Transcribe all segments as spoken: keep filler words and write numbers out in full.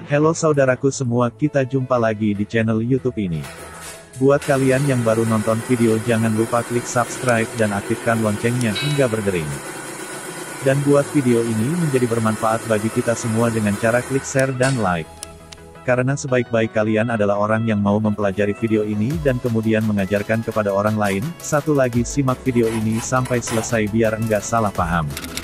Halo saudaraku semua, kita jumpa lagi di channel YouTube ini. Buat kalian yang baru nonton video, jangan lupa klik subscribe dan aktifkan loncengnya hingga berdering. Dan buat video ini menjadi bermanfaat bagi kita semua dengan cara klik share dan like. Karena sebaik-baik kalian adalah orang yang mau mempelajari video ini dan kemudian mengajarkan kepada orang lain. Satu lagi, simak video ini sampai selesai biar enggak salah paham.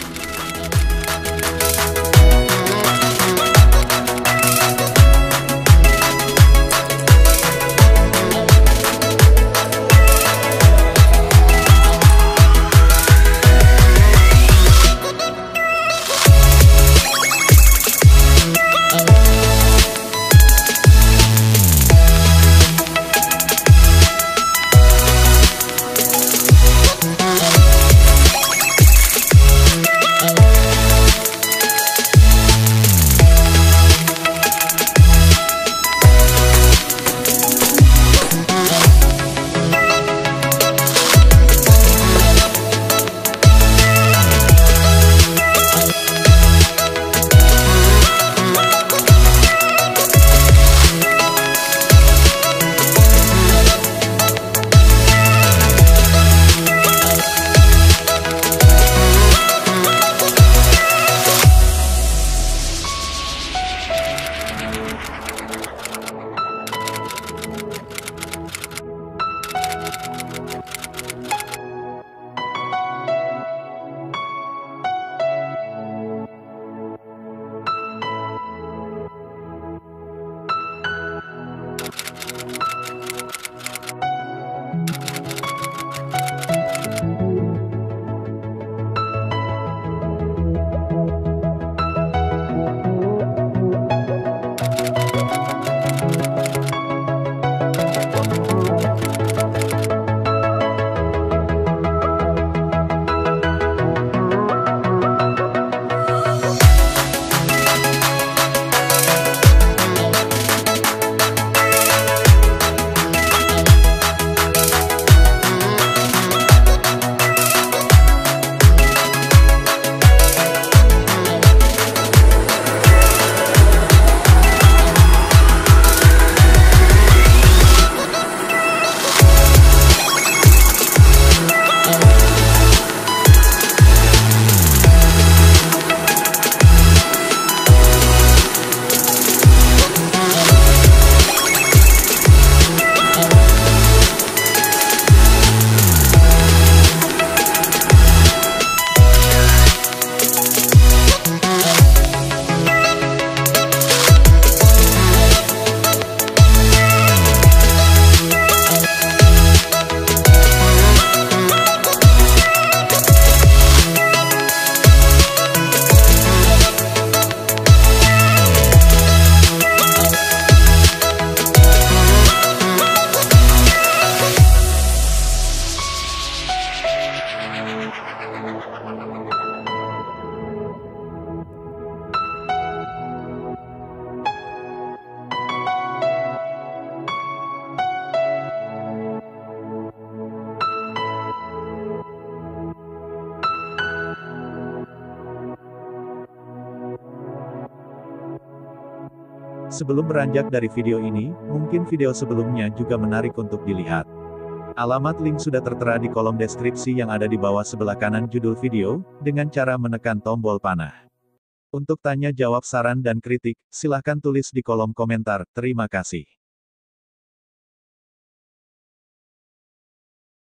Sebelum beranjak dari video ini, mungkin video sebelumnya juga menarik untuk dilihat. Alamat link sudah tertera di kolom deskripsi yang ada di bawah sebelah kanan judul video, dengan cara menekan tombol panah. Untuk tanya jawab, saran dan kritik, silahkan tulis di kolom komentar. Terima kasih.